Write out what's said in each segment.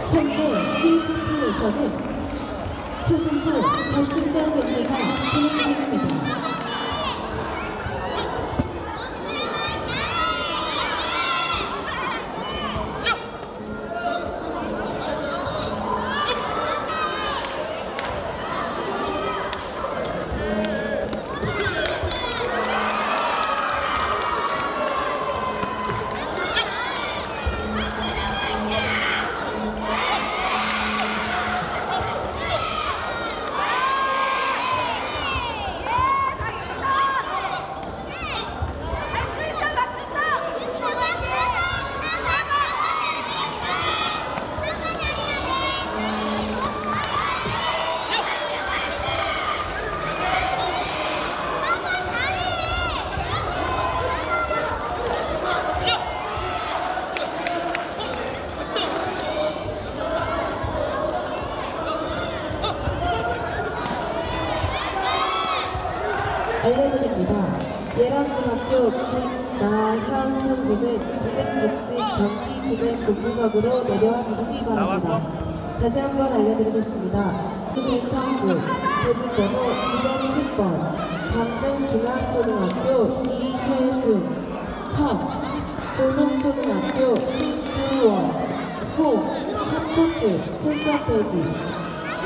현재 1세트에서는 초등부 결승전 경기가 진행 중입니다. 알려드립니다. 예람중학교 김나현 선수는 지금 즉시 경기 진행 본부석으로 내려와 주시기 바랍니다. 다시 한번 알려드리겠습니다. 펜타운드 대진번호 210번 강릉중앙초등학교 이세준 도농초등학교 신주원 홍 3코트 출전대기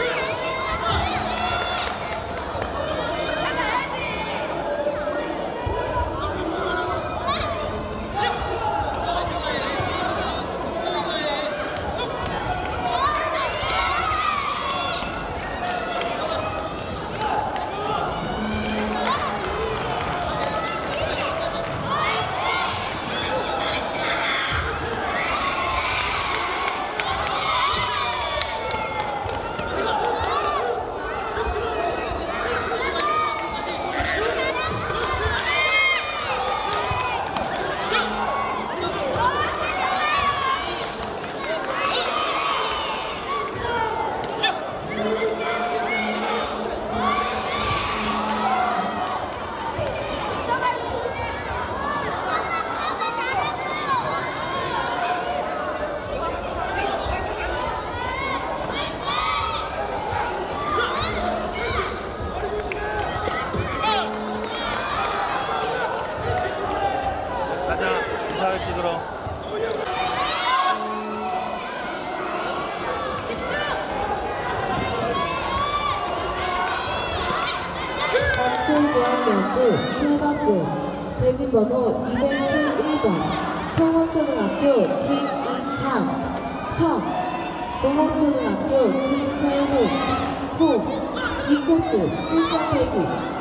인사를 찍으러. 남천고등학교 해관대 대진번호 211번 성원초등학교 김인창 동원초등학교 진세호 홍 2코트 출전대기